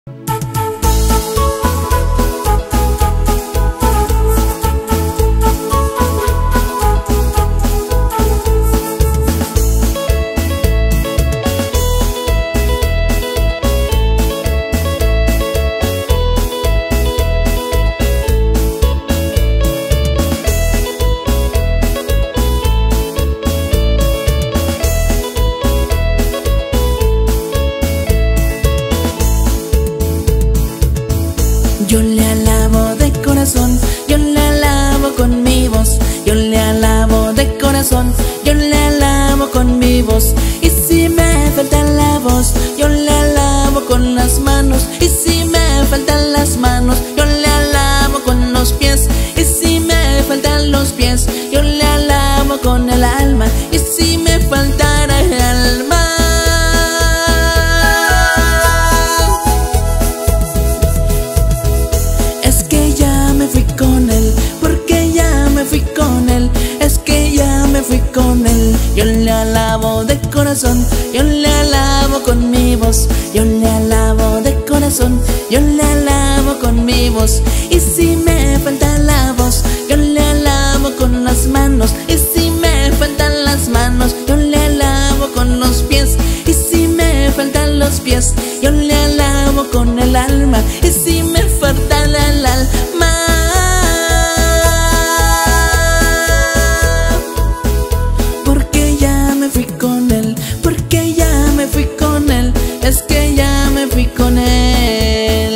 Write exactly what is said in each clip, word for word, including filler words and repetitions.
Yo le alabo de corazón, yo le alabo con mi voz. Yo le alabo de corazón, yo le alabo con mi voz. Y si me falta la voz, yo le alabo con las manos. Y si me faltan las manos, yo le alabo con los pies. Y si me faltan los pies, yo le alabo con el alma. Y si me faltara el alma, con él, porque ya me fui con él, es que ya me fui con él. Yo le alabo de corazón, yo le alabo con mi voz. Yo le alabo de corazón, yo le alabo con mi voz. Y si me falta la voz, yo le alabo con las manos. Y si me faltan las manos, yo le alabo con los pies. Y si me faltan los pies, yo le alabo con el alma. Y si me falta el alma, es que ya me fui con él.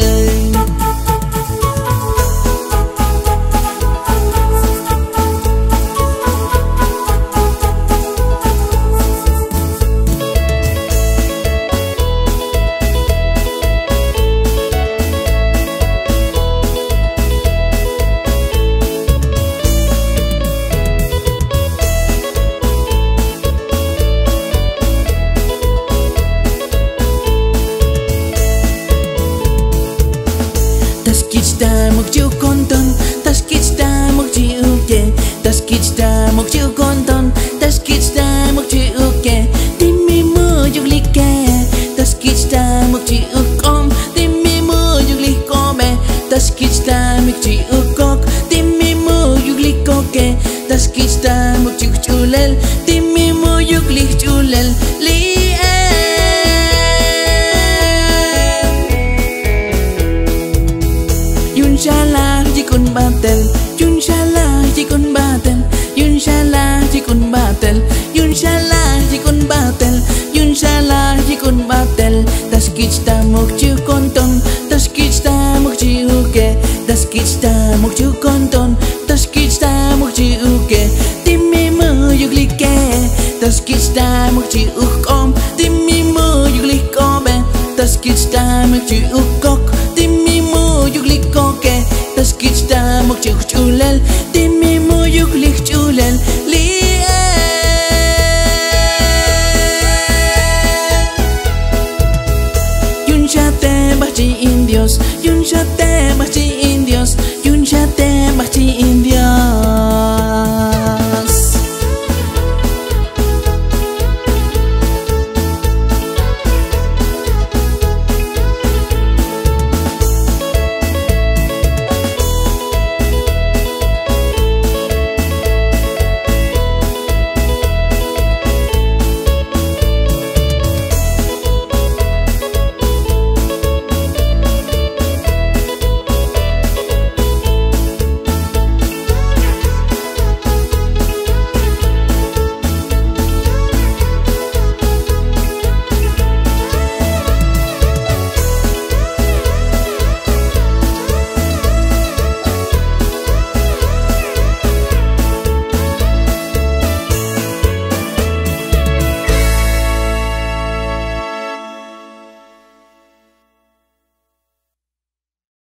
Taskita mukjiu konton, taskita mukjiu uke, taskita mukjiu konton, taskita mukjiu uke. Timi mujug like, taskita mukjiu ukom, timi mujug likome, taskita mukjiu ukok, timi mujug likoke, taskita mukjiu chulel, timi mujug lik chulel li. Yunchalah jikun batel, Yunchalah jikun batel, Yunchalah jikun batel, Yunchalah jikun batel, Yunchalah jikun batel. Taskita mukjiu konton, taskita mukjiu uke, taskita mukjiu konton, taskita mukjiu uke. Timi mujug like, taskita mukjiu ukom, timi mujug likome, taskita mukjiu ukok, timi mujug likoke, taskita mukjiu chulel, timi mujug lik chulel li. Yunchate bachi indios,